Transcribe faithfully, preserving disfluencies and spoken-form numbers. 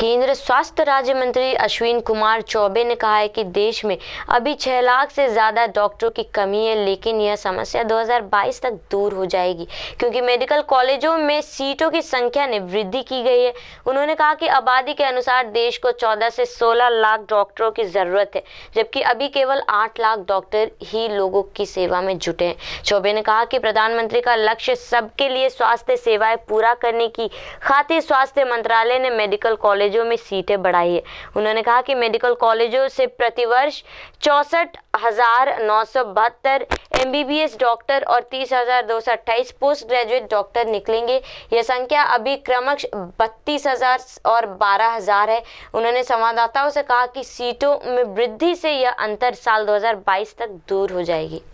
केंद्र स्वास्थ्य राज्य मंत्री अश्विनी कुमार चौबे ने कहा है कि देश में अभी छह लाख से ज़्यादा डॉक्टरों की कमी है, लेकिन यह समस्या दो हज़ार बाईस तक दूर हो जाएगी क्योंकि मेडिकल कॉलेजों में सीटों की संख्या में वृद्धि की गई है। उन्होंने कहा कि आबादी के अनुसार देश को चौदह से सोलह लाख डॉक्टरों की ज़रूरत है, जबकि अभी केवल आठ लाख डॉक्टर ही लोगों की सेवा में जुटे हैं। चौबे ने कहा कि प्रधानमंत्री का लक्ष्य सबके लिए स्वास्थ्य सेवाएं पूरा करने की खातिर स्वास्थ्य मंत्रालय ने मेडिकल कॉलेजों में सीटें बढ़ाई है। उन्होंने कहा कि मेडिकल कॉलेजों से प्रतिवर्ष चौसठ हजार नौ सौ बहत्तर एमबीबीएस डॉक्टर और तीस हजार दो सौ अट्ठाईस पोस्ट ग्रेजुएट डॉक्टर निकलेंगे। यह संख्या अभी क्रमशः बत्तीस हजार और बारह हजार है। उन्होंने संवाददाताओं से कहा कि सीटों में वृद्धि से यह अंतर साल दो हज़ार बाईस तक दूर हो जाएगी।